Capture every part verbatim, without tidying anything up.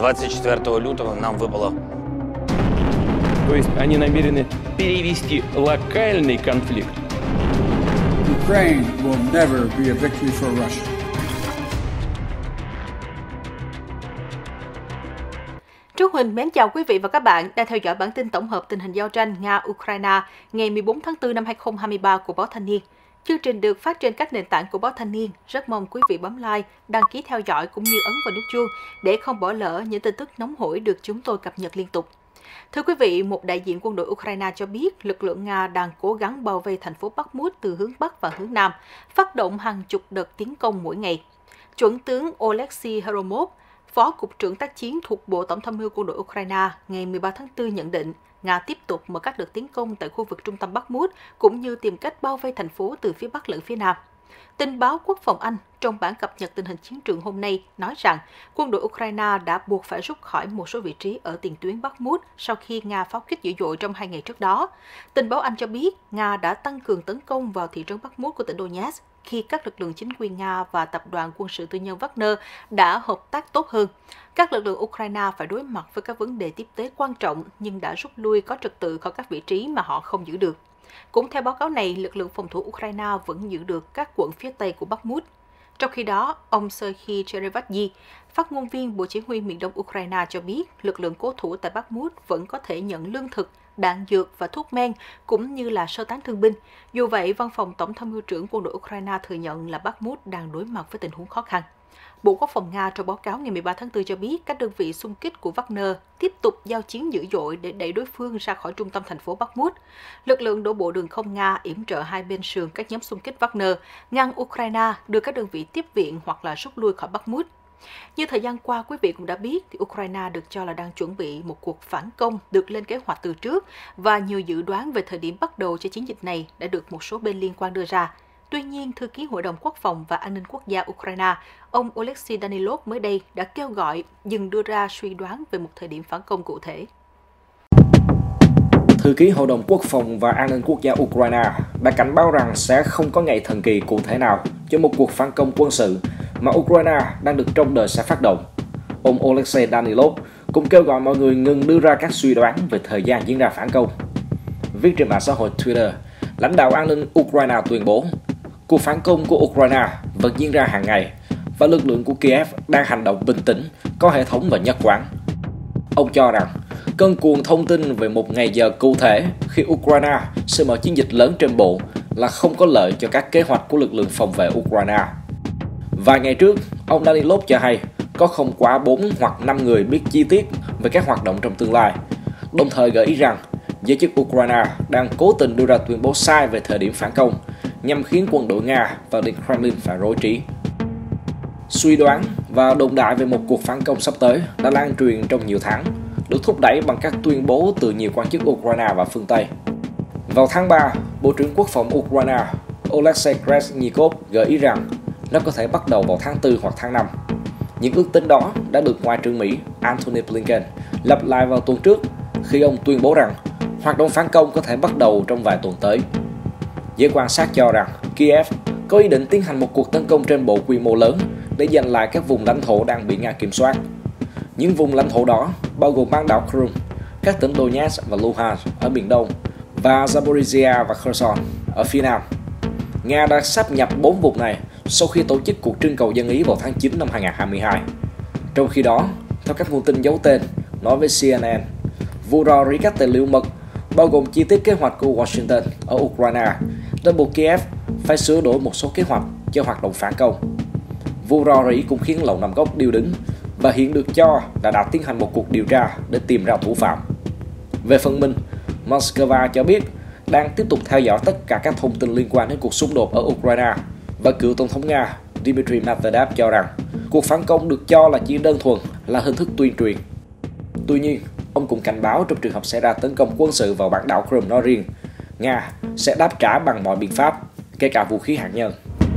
двадцать четвёртого лютого нам выпало. То есть они намерены перевести локальный конфликт. Ukraine will never be a victory for Russia. Trúc Huỳnh mến chào quý vị và các bạn đang theo dõi bản tin tổng hợp tình hình giao tranh Nga-Ukraine ngày mười bốn tháng tư năm hai nghìn không trăm hai mươi ba của báo Thanh niên. Chương trình được phát trên các nền tảng của báo Thanh niên. Rất mong quý vị bấm like, đăng ký theo dõi cũng như ấn vào nút chuông để không bỏ lỡ những tin tức nóng hổi được chúng tôi cập nhật liên tục. Thưa quý vị, một đại diện quân đội Ukraine cho biết lực lượng Nga đang cố gắng bao vây thành phố Bakhmut từ hướng Bắc và hướng Nam, phát động hàng chục đợt tiến công mỗi ngày. Chuẩn tướng Oleksiy Hromov, Phó Cục trưởng tác chiến thuộc Bộ Tổng tham mưu quân đội Ukraine, ngày mười ba tháng tư nhận định Nga tiếp tục mở các đợt tiến công tại khu vực trung tâm Bakhmut cũng như tìm cách bao vây thành phố từ phía Bắc lẫn phía Nam. Tình báo Quốc phòng Anh trong bản cập nhật tình hình chiến trường hôm nay nói rằng quân đội Ukraine đã buộc phải rút khỏi một số vị trí ở tiền tuyến Bakhmut sau khi Nga pháo kích dữ dội trong hai ngày trước đó. Tình báo Anh cho biết Nga đã tăng cường tấn công vào thị trấn Bakhmut của tỉnh Donetsk khi các lực lượng chính quyền Nga và tập đoàn quân sự tư nhân Wagner đã hợp tác tốt hơn. Các lực lượng Ukraine phải đối mặt với các vấn đề tiếp tế quan trọng nhưng đã rút lui có trật tự khỏi các vị trí mà họ không giữ được. Cũng theo báo cáo này, lực lượng phòng thủ Ukraine vẫn giữ được các quận phía Tây của Bakhmut. Trong khi đó, ông Serhiy Cherevadze, phát ngôn viên Bộ Chỉ huy miền Đông Ukraine cho biết lực lượng cố thủ tại Bakhmut vẫn có thể nhận lương thực, đạn dược và thuốc men, cũng như là sơ tán thương binh. Dù vậy, Văn phòng Tổng tham mưu trưởng quân đội Ukraine thừa nhận là Bakhmut đang đối mặt với tình huống khó khăn. Bộ Quốc phòng Nga trong báo cáo ngày mười ba tháng tư cho biết các đơn vị xung kích của Wagner tiếp tục giao chiến dữ dội để đẩy đối phương ra khỏi trung tâm thành phố Bakhmut. Lực lượng đổ bộ đường không Nga yểm trợ hai bên sườn các nhóm xung kích Wagner, ngăn Ukraine đưa các đơn vị tiếp viện hoặc là rút lui khỏi Bakhmut. Như thời gian qua, quý vị cũng đã biết, thì Ukraine được cho là đang chuẩn bị một cuộc phản công được lên kế hoạch từ trước và nhiều dự đoán về thời điểm bắt đầu cho chiến dịch này đã được một số bên liên quan đưa ra. Tuy nhiên, Thư ký Hội đồng Quốc phòng và An ninh Quốc gia Ukraine, ông Oleksiy Danilov mới đây đã kêu gọi dừng đưa ra suy đoán về một thời điểm phản công cụ thể. Thư ký Hội đồng Quốc phòng và An ninh Quốc gia Ukraine đã cảnh báo rằng sẽ không có ngày thần kỳ cụ thể nào cho một cuộc phản công quân sự mà Ukraine đang được trông đợi sẽ phát động. Ông Oleksiy Danilov cũng kêu gọi mọi người ngừng đưa ra các suy đoán về thời gian diễn ra phản công. Viết trên mạng xã hội Twitter, lãnh đạo an ninh Ukraine tuyên bố cuộc phản công của Ukraine vẫn diễn ra hàng ngày và lực lượng của Kiev đang hành động bình tĩnh, có hệ thống và nhất quán. Ông cho rằng cơn cuồng thông tin về một ngày giờ cụ thể khi Ukraine sẽ mở chiến dịch lớn trên bộ là không có lợi cho các kế hoạch của lực lượng phòng vệ Ukraine. Vài ngày trước, ông Danilov cho hay có không quá bốn hoặc năm người biết chi tiết về các hoạt động trong tương lai, đồng thời gợi ý rằng giới chức Ukraine đang cố tình đưa ra tuyên bố sai về thời điểm phản công nhằm khiến quân đội Nga và Điện Kremlin phải rối trí. Suy đoán và đồn đại về một cuộc phản công sắp tới đã lan truyền trong nhiều tháng, được thúc đẩy bằng các tuyên bố từ nhiều quan chức Ukraine và phương Tây. Vào tháng ba, Bộ trưởng Quốc phòng Ukraine Oleksiy Reznikov gợi ý rằng nó có thể bắt đầu vào tháng tư hoặc tháng năm. Những ước tính đó đã được Ngoại trưởng Mỹ Antony Blinken lặp lại vào tuần trước khi ông tuyên bố rằng hoạt động phản công có thể bắt đầu trong vài tuần tới. Giới quan sát cho rằng Kiev có ý định tiến hành một cuộc tấn công trên bộ quy mô lớn để giành lại các vùng lãnh thổ đang bị Nga kiểm soát. Những vùng lãnh thổ đó bao gồm bán đảo Crimea, các tỉnh Donetsk và Luhansk ở miền đông và Zaporizhia và Kherson ở phía nam. Nga đã sáp nhập bốn vùng này sau khi tổ chức cuộc trưng cầu dân Ý vào tháng chín năm hai nghìn không trăm hai mươi hai. Trong khi đó, theo các nguồn tin giấu tên nói với C N N, vụ rò rỉ các tài liệu mật bao gồm chi tiết kế hoạch của Washington ở Ukraine đã buộc Kiev phải sửa đổi một số kế hoạch cho hoạt động phản công. Vụ rò rỉ cũng khiến Lầu Năm Góc điêu đứng và hiện được cho là đã tiến hành một cuộc điều tra để tìm ra thủ phạm. Về phần mình, Moscow cho biết đang tiếp tục theo dõi tất cả các thông tin liên quan đến cuộc xung đột ở Ukraine và cựu Tổng thống Nga Dmitry Medvedev cho rằng cuộc phản công được cho là chỉ đơn thuần là hình thức tuyên truyền. Tuy nhiên, ông cũng cảnh báo trong trường hợp xảy ra tấn công quân sự vào bán đảo Crimea nói riêng, Nga sẽ đáp trả bằng mọi biện pháp, kể cả vũ khí hạt nhân.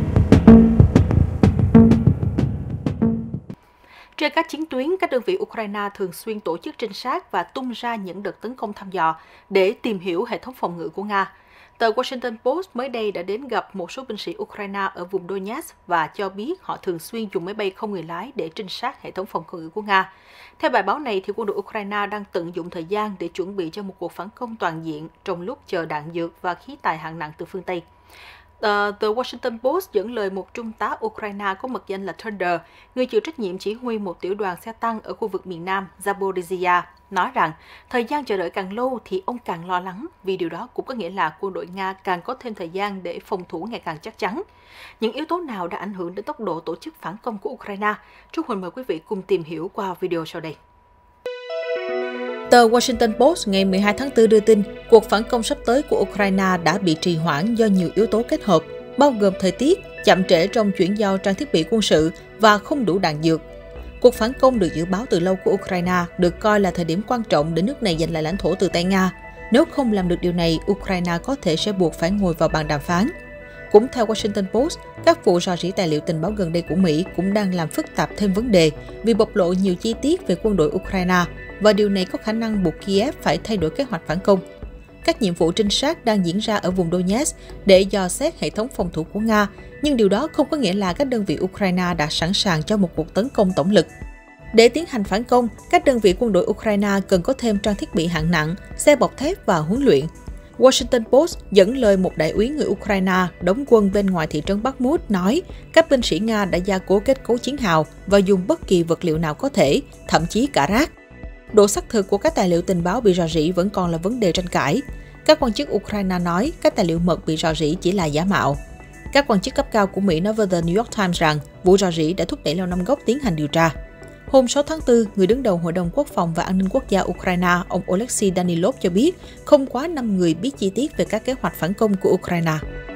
Trên các chiến tuyến, các đơn vị Ukraine thường xuyên tổ chức trinh sát và tung ra những đợt tấn công thăm dò để tìm hiểu hệ thống phòng ngự của Nga. Tờ Washington Post mới đây đã đến gặp một số binh sĩ Ukraine ở vùng Donetsk và cho biết họ thường xuyên dùng máy bay không người lái để trinh sát hệ thống phòng không của Nga. Theo bài báo này, thì quân đội Ukraine đang tận dụng thời gian để chuẩn bị cho một cuộc phản công toàn diện trong lúc chờ đạn dược và khí tài hạng nặng từ phương Tây. Tờ The Washington Post dẫn lời một trung tá Ukraine có mật danh là Thunder, người chịu trách nhiệm chỉ huy một tiểu đoàn xe tăng ở khu vực miền Nam Zaporizhia, nói rằng thời gian chờ đợi càng lâu thì ông càng lo lắng, vì điều đó cũng có nghĩa là quân đội Nga càng có thêm thời gian để phòng thủ ngày càng chắc chắn. Những yếu tố nào đã ảnh hưởng đến tốc độ tổ chức phản công của Ukraine? Trúc Huỳnh mời quý vị cùng tìm hiểu qua video sau đây. Tờ Washington Post ngày mười hai tháng tư đưa tin, cuộc phản công sắp tới của Ukraine đã bị trì hoãn do nhiều yếu tố kết hợp, bao gồm thời tiết, chậm trễ trong chuyển giao trang thiết bị quân sự và không đủ đạn dược. Cuộc phản công được dự báo từ lâu của Ukraine được coi là thời điểm quan trọng để nước này giành lại lãnh thổ từ tay Nga. Nếu không làm được điều này, Ukraine có thể sẽ buộc phải ngồi vào bàn đàm phán. Cũng theo Washington Post, các vụ rò rỉ tài liệu tình báo gần đây của Mỹ cũng đang làm phức tạp thêm vấn đề vì bộc lộ nhiều chi tiết về quân đội Ukraine, và điều này có khả năng buộc Kiev phải thay đổi kế hoạch phản công. Các nhiệm vụ trinh sát đang diễn ra ở vùng Donetsk để dò xét hệ thống phòng thủ của Nga, nhưng điều đó không có nghĩa là các đơn vị Ukraine đã sẵn sàng cho một cuộc tấn công tổng lực. Để tiến hành phản công, các đơn vị quân đội Ukraine cần có thêm trang thiết bị hạng nặng, xe bọc thép và huấn luyện. Washington Post dẫn lời một đại úy người Ukraine đóng quân bên ngoài thị trấn Bakhmut nói các binh sĩ Nga đã gia cố kết cấu chiến hào và dùng bất kỳ vật liệu nào có thể, thậm chí cả rác. Độ xác thực của các tài liệu tình báo bị rò rỉ vẫn còn là vấn đề tranh cãi. Các quan chức Ukraine nói các tài liệu mật bị rò rỉ chỉ là giả mạo. Các quan chức cấp cao của Mỹ nói với The New York Times rằng vụ rò rỉ đã thúc đẩy Lầu Năm Góc tiến hành điều tra. Hôm sáu tháng tư, người đứng đầu Hội đồng Quốc phòng và An ninh Quốc gia Ukraine, ông Oleksiy Danilov cho biết không quá năm người biết chi tiết về các kế hoạch phản công của Ukraine.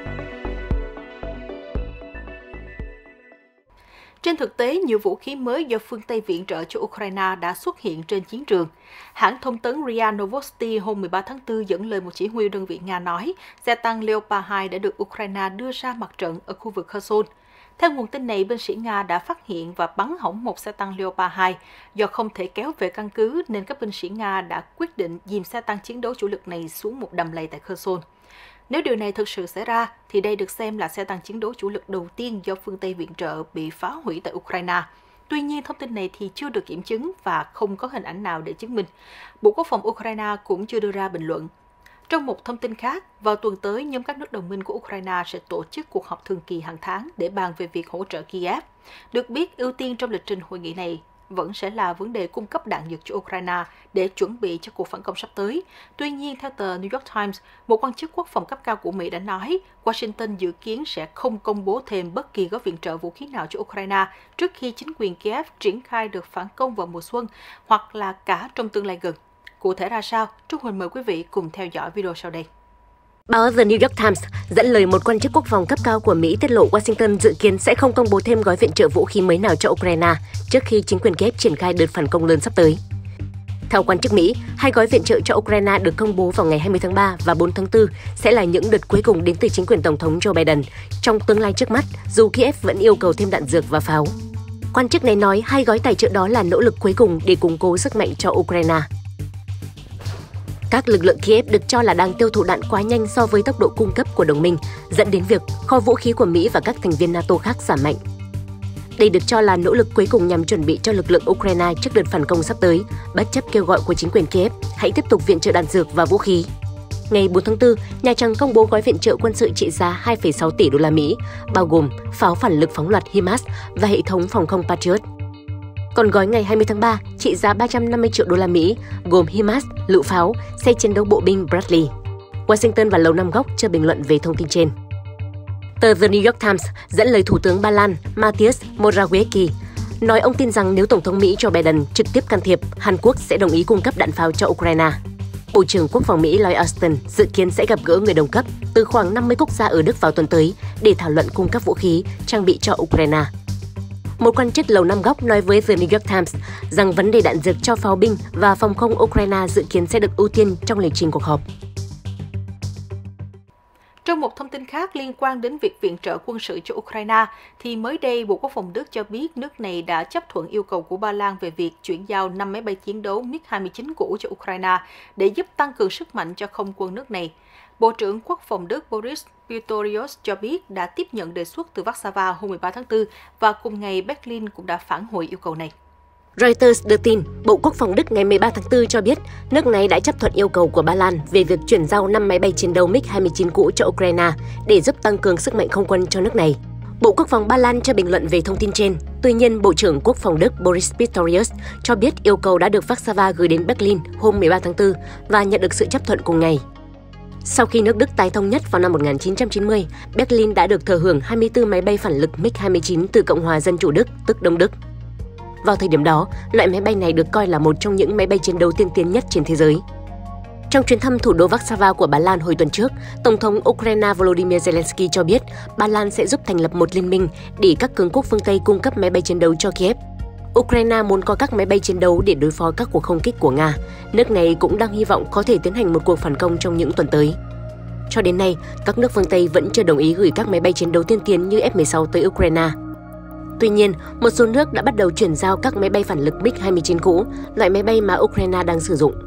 Trên thực tế, nhiều vũ khí mới do phương Tây viện trợ cho Ukraine đã xuất hiện trên chiến trường. Hãng thông tấn rờ i a Novosti hôm mười ba tháng tư dẫn lời một chỉ huy đơn vị Nga nói xe tăng Leopard hai đã được Ukraine đưa ra mặt trận ở khu vực Kherson. Theo nguồn tin này, binh sĩ Nga đã phát hiện và bắn hỏng một xe tăng Leopard hai. Do không thể kéo về căn cứ nên các binh sĩ Nga đã quyết định dìm xe tăng chiến đấu chủ lực này xuống một đầm lầy tại Kherson. Nếu điều này thực sự xảy ra, thì đây được xem là xe tăng chiến đấu chủ lực đầu tiên do phương Tây viện trợ bị phá hủy tại Ukraine. Tuy nhiên, thông tin này thì chưa được kiểm chứng và không có hình ảnh nào để chứng minh. Bộ Quốc phòng Ukraine cũng chưa đưa ra bình luận. Trong một thông tin khác, vào tuần tới, nhóm các nước đồng minh của Ukraine sẽ tổ chức cuộc họp thường kỳ hàng tháng để bàn về việc hỗ trợ Kiev. Được biết, ưu tiên trong lịch trình hội nghị này vẫn sẽ là vấn đề cung cấp đạn dược cho Ukraine để chuẩn bị cho cuộc phản công sắp tới. Tuy nhiên, theo tờ New York Times, một quan chức quốc phòng cấp cao của Mỹ đã nói Washington dự kiến sẽ không công bố thêm bất kỳ gói viện trợ vũ khí nào cho Ukraine trước khi chính quyền Kiev triển khai đợt phản công vào mùa xuân hoặc là cả trong tương lai gần. Cụ thể ra sao? Trúc Huỳnh mời quý vị cùng theo dõi video sau đây. Báo The New York Times dẫn lời một quan chức quốc phòng cấp cao của Mỹ tiết lộ Washington dự kiến sẽ không công bố thêm gói viện trợ vũ khí mới nào cho Ukraine trước khi chính quyền Kiev triển khai đợt phản công lớn sắp tới. Theo quan chức Mỹ, hai gói viện trợ cho Ukraine được công bố vào ngày hai mươi tháng ba và bốn tháng tư sẽ là những đợt cuối cùng đến từ chính quyền Tổng thống Joe Biden trong tương lai trước mắt, dù Kiev vẫn yêu cầu thêm đạn dược và pháo. Quan chức này nói hai gói tài trợ đó là nỗ lực cuối cùng để củng cố sức mạnh cho Ukraine. Các lực lượng Kiev được cho là đang tiêu thụ đạn quá nhanh so với tốc độ cung cấp của đồng minh, dẫn đến việc kho vũ khí của Mỹ và các thành viên NATO khác giảm mạnh. Đây được cho là nỗ lực cuối cùng nhằm chuẩn bị cho lực lượng Ukraine trước đợt phản công sắp tới, bất chấp kêu gọi của chính quyền Kiev hãy tiếp tục viện trợ đạn dược và vũ khí. Ngày bốn tháng tư, Nhà Trắng công bố gói viện trợ quân sự trị giá hai phẩy sáu tỷ đô la Mỹ, bao gồm pháo phản lực phóng loạt HIMARS và hệ thống phòng không Patriot. Còn gói ngày hai mươi tháng ba trị giá ba trăm năm mươi triệu đô la Mỹ, gồm HIMARS, lựu pháo, xe chiến đấu bộ binh Bradley. Washington và Lầu Năm Góc chưa bình luận về thông tin trên. Tờ The New York Times dẫn lời Thủ tướng Ba Lan Mateusz Morawiecki nói ông tin rằng nếu Tổng thống Mỹ Joe Biden trực tiếp can thiệp, Hàn Quốc sẽ đồng ý cung cấp đạn pháo cho Ukraine. Bộ trưởng Quốc phòng Mỹ Lloyd Austin dự kiến sẽ gặp gỡ người đồng cấp từ khoảng năm mươi quốc gia ở Đức vào tuần tới để thảo luận cung cấp vũ khí, trang bị cho Ukraine. Một quan chức Lầu Năm Góc nói với The New York Times rằng vấn đề đạn dược cho pháo binh và phòng không Ukraine dự kiến sẽ được ưu tiên trong lịch trình cuộc họp. Trong một thông tin khác liên quan đến việc viện trợ quân sự cho Ukraine, thì mới đây Bộ Quốc phòng Đức cho biết nước này đã chấp thuận yêu cầu của Ba Lan về việc chuyển giao năm máy bay chiến đấu MiG hai mươi chín cũ cho Ukraine để giúp tăng cường sức mạnh cho không quân nước này. Bộ trưởng Quốc phòng Đức Boris Pistorius cho biết đã tiếp nhận đề xuất từ Warsaw hôm mười ba tháng tư và cùng ngày Berlin cũng đã phản hồi yêu cầu này. Reuters đưa tin, Bộ Quốc phòng Đức ngày mười ba tháng tư cho biết nước này đã chấp thuận yêu cầu của Ba Lan về việc chuyển giao năm máy bay chiến đấu MiG hai mươi chín cũ cho Ukraine để giúp tăng cường sức mạnh không quân cho nước này. Bộ Quốc phòng Ba Lan chưa bình luận về thông tin trên. Tuy nhiên, Bộ trưởng Quốc phòng Đức Boris Pistorius cho biết yêu cầu đã được Warsaw gửi đến Berlin hôm mười ba tháng tư và nhận được sự chấp thuận cùng ngày. Sau khi nước Đức tái thống nhất vào năm một nghìn chín trăm chín mươi, Berlin đã được thừa hưởng hai mươi tư máy bay phản lực MiG hai mươi chín từ Cộng hòa Dân chủ Đức, tức Đông Đức. Vào thời điểm đó, loại máy bay này được coi là một trong những máy bay chiến đấu tiên tiến nhất trên thế giới. Trong chuyến thăm thủ đô Warsaw của Ba Lan hồi tuần trước, Tổng thống Ukraine Volodymyr Zelensky cho biết Ba Lan sẽ giúp thành lập một liên minh để các cường quốc phương Tây cung cấp máy bay chiến đấu cho Kiev. Ukraine muốn có các máy bay chiến đấu để đối phó các cuộc không kích của Nga. Nước này cũng đang hy vọng có thể tiến hành một cuộc phản công trong những tuần tới. Cho đến nay, các nước phương Tây vẫn chưa đồng ý gửi các máy bay chiến đấu tiên tiến như F mười sáu tới Ukraine. Tuy nhiên, một số nước đã bắt đầu chuyển giao các máy bay phản lực MiG hai mươi chín cũ, loại máy bay mà Ukraine đang sử dụng.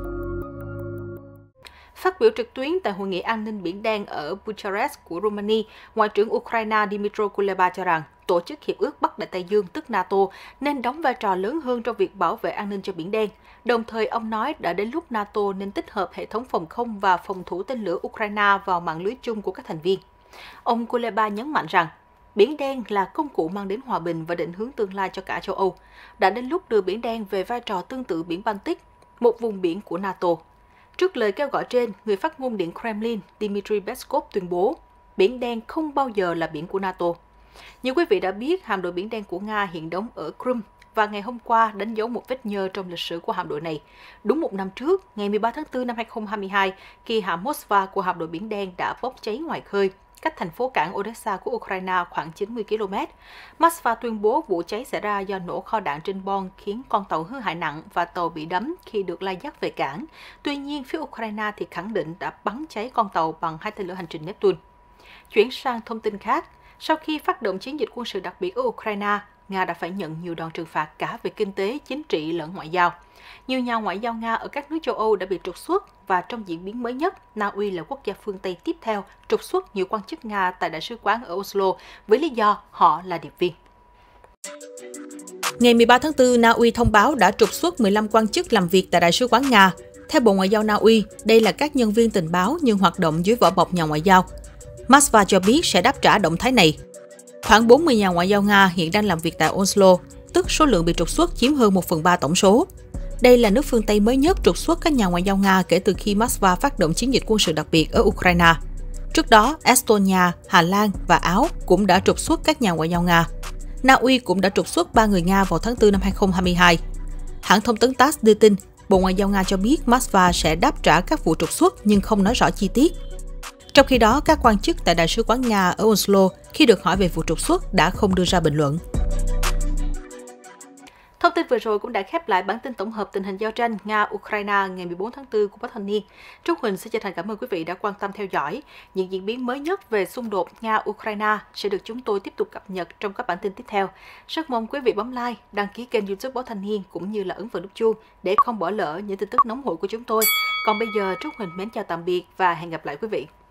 Phát biểu trực tuyến tại Hội nghị an ninh Biển Đen ở Bucharest của Romania, Ngoại trưởng Ukraine Dmytro Kuleba cho rằng Tổ chức Hiệp ước Bắc Đại Tây Dương tức NATO nên đóng vai trò lớn hơn trong việc bảo vệ an ninh cho Biển Đen. Đồng thời, ông nói đã đến lúc NATO nên tích hợp hệ thống phòng không và phòng thủ tên lửa Ukraine vào mạng lưới chung của các thành viên. Ông Kuleba nhấn mạnh rằng Biển Đen là công cụ mang đến hòa bình và định hướng tương lai cho cả châu Âu. Đã đến lúc đưa Biển Đen về vai trò tương tự Biển Baltic, một vùng biển của NATO. Trước lời kêu gọi trên, người phát ngôn Điện Kremlin Dmitry Peskov tuyên bố Biển Đen không bao giờ là biển của NATO. Như quý vị đã biết, hạm đội Biển Đen của Nga hiện đóng ở Crimea và ngày hôm qua đánh dấu một vết nhơ trong lịch sử của hạm đội này. Đúng một năm trước, ngày mười ba tháng tư năm hai nghìn không trăm hai mươi hai, khi hạm Moskva của hạm đội Biển Đen đã bốc cháy ngoài khơi, cách thành phố cảng Odessa của Ukraine khoảng chín mươi ki lô mét. Moscow tuyên bố vụ cháy xảy ra do nổ kho đạn trên bon khiến con tàu hư hại nặng và tàu bị đắm khi được lai dắt về cảng. Tuy nhiên, phía Ukraine thì khẳng định đã bắn cháy con tàu bằng hai tên lửa hành trình Neptune. Chuyển sang thông tin khác, sau khi phát động chiến dịch quân sự đặc biệt ở Ukraine, Nga đã phải nhận nhiều đòn trừng phạt cả về kinh tế, chính trị lẫn ngoại giao. Nhiều nhà ngoại giao Nga ở các nước châu Âu đã bị trục xuất và trong diễn biến mới nhất, Na Uy là quốc gia phương Tây tiếp theo trục xuất nhiều quan chức Nga tại đại sứ quán ở Oslo với lý do họ là điệp viên. Ngày mười ba tháng tư, Na Uy thông báo đã trục xuất mười lăm quan chức làm việc tại đại sứ quán Nga. Theo Bộ Ngoại giao Na Uy, đây là các nhân viên tình báo nhưng hoạt động dưới vỏ bọc nhà ngoại giao. Moscow cho biết sẽ đáp trả động thái này. Khoảng bốn mươi nhà ngoại giao Nga hiện đang làm việc tại Oslo, tức số lượng bị trục xuất chiếm hơn một phần ba tổng số. Đây là nước phương Tây mới nhất trục xuất các nhà ngoại giao Nga kể từ khi Moscow phát động chiến dịch quân sự đặc biệt ở Ukraine. Trước đó, Estonia, Hà Lan và Áo cũng đã trục xuất các nhà ngoại giao Nga. Na Uy cũng đã trục xuất ba người Nga vào tháng tư năm hai nghìn không trăm hai mươi hai. Hãng thông tấn tát ét đưa tin, Bộ Ngoại giao Nga cho biết Moscow sẽ đáp trả các vụ trục xuất nhưng không nói rõ chi tiết. Trong khi đó, các quan chức tại đại sứ quán Nga ở Oslo khi được hỏi về vụ trục xuất đã không đưa ra bình luận. Thông tin vừa rồi cũng đã khép lại bản tin tổng hợp tình hình giao tranh Nga-Ukraine ngày mười bốn tháng tư của báo Thanh niên. Trúc Huỳnh xin chân thành cảm ơn quý vị đã quan tâm theo dõi. Những diễn biến mới nhất về xung đột Nga-Ukraine sẽ được chúng tôi tiếp tục cập nhật trong các bản tin tiếp theo. Rất mong quý vị bấm like, đăng ký kênh YouTube báo Thanh niên cũng như là ấn vào nút chuông để không bỏ lỡ những tin tức nóng hổi của chúng tôi. Còn bây giờ, Trúc Huỳnh mến chào tạm biệt và hẹn gặp lại quý vị.